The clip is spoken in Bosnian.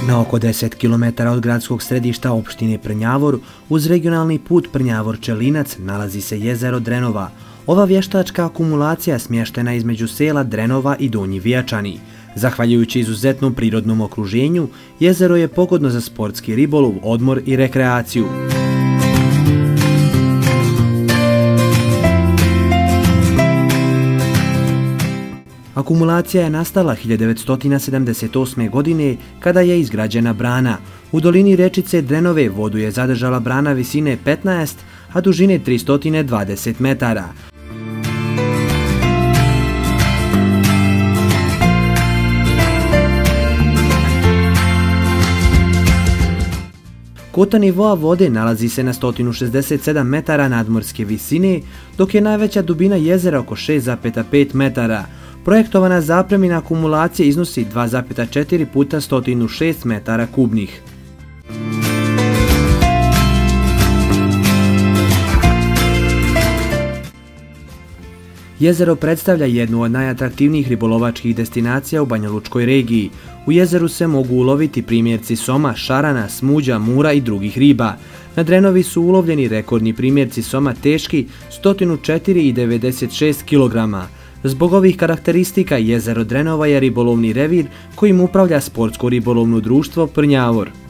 Na oko 10 km od gradskog središta opštine Prnjavor, uz regionalni put Prnjavor-Čelinac, nalazi se jezero Drenova. Ova vještačka akumulacija smještena između sela Drenova i Donji Vijačani. Zahvaljujući izuzetnom prirodnom okruženju, jezero je pogodno za sportski ribolov, odmor i rekreaciju. Akumulacija je nastala 1978. godine kada je izgrađena brana. U dolini rečice Drenove vodu je zadržala brana visine 15, a dužine 320 metara. Kota nivoa vode nalazi se na 167 metara nadmorske visine, dok je najveća dubina jezera oko 6,5 metara. Projektovana zapremina akumulacije iznosi 2,4 puta 106 metara kubnih. Jezero predstavlja jednu od najatraktivnijih ribolovačkih destinacija u Banjalučkoj regiji. U jezeru se mogu uloviti primjerci soma, šarana, smuđa, mura i drugih riba. Na Drenovi su ulovljeni rekordni primjerci soma teški 104,96 kg. Zbog ovih karakteristika jezero Drenova je ribolovni revir kojim upravlja Sportsko ribolovno društvo Prnjavor.